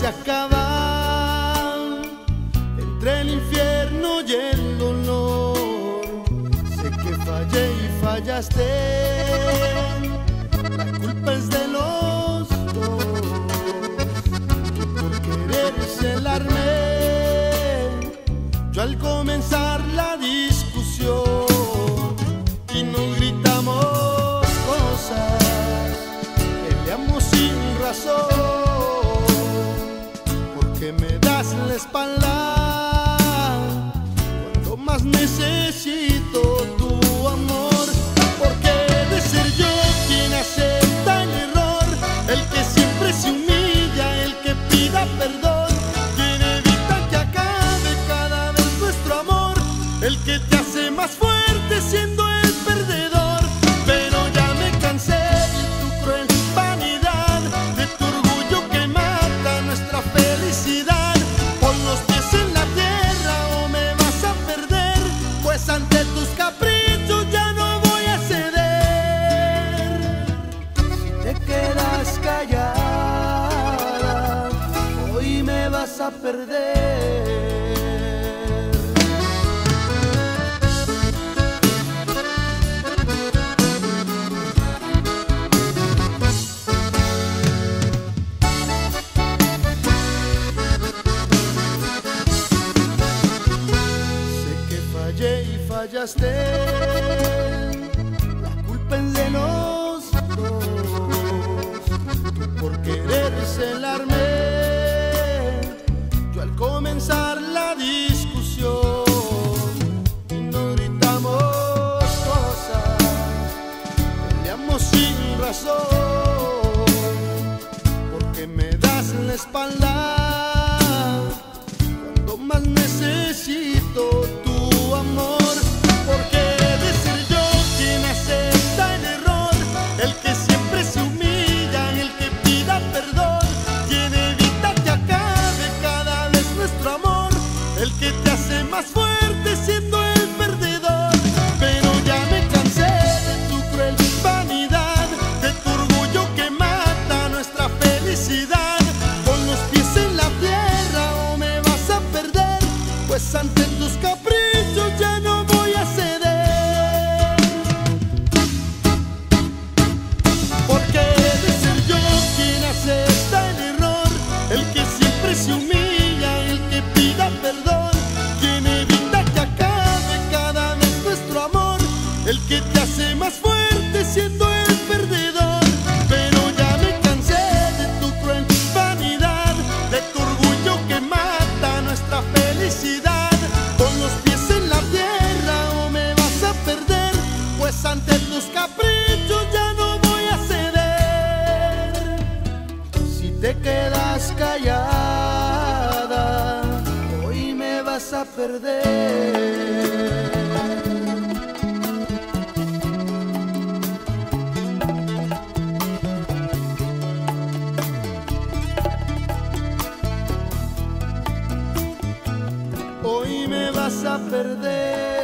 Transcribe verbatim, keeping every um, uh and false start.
se acaba entre el infierno y el dolor. Sé que fallé y fallaste, la culpa es de los dos. Por querer celarme, yo al comenzar la discusión y nos gritamos cosas, peleamos sin razón, porque me das la espalda cuando más necesito tu amor. Porque he de ser yo quien acepta el error, el que siempre se humilla, el que pida perdón, quien evita que acabe cada vez nuestro amor, el que te hace más fuerte siendo el perdedor. Pero ya me cansé de tu cruel vanidad, de tu orgullo que mata nuestra felicidad. Pon los pies en la tierra o me vas a perder, pues ante tus caprichos ya no voy a ceder. Si te quedas callada, hoy me vas a perder. Y fallaste, la culpa es de los dos. Tú por querer celarme, yo al comenzar la discusión y nos gritamos cosas, peleamos sin razón, porque me das la espalda cuando más necesito tu amor. Porque he de ser yo quien acepta el error, el que siempre se humilla, el que pida perdón, quien evita que acabe cada vez nuestro amor, el que te hace más fuerte siendo el perdedor. Pero ya me cansé de tu cruel vanidad, de tu orgullo que mata nuestra felicidad. Con los pies en la tierra o me vas a perder, pues ante tus caprichos ya no voy a ceder. Porque he de ser yo quien acepta el error, el que siempre se humilla, el que pida perdón, quien evita que acabe cada vez nuestro amor, el que te hace más fuerte siendo el perdedor. Pero ya me cansé de tu cruel vanidad, de tu orgullo que mata nuestra felicidad. Con los pies en la tierra o me vas a perder, pues ante tus caprichos ya no voy a ceder. Si te quedas callada, hoy me vas a perder. Hoy me vas a perder.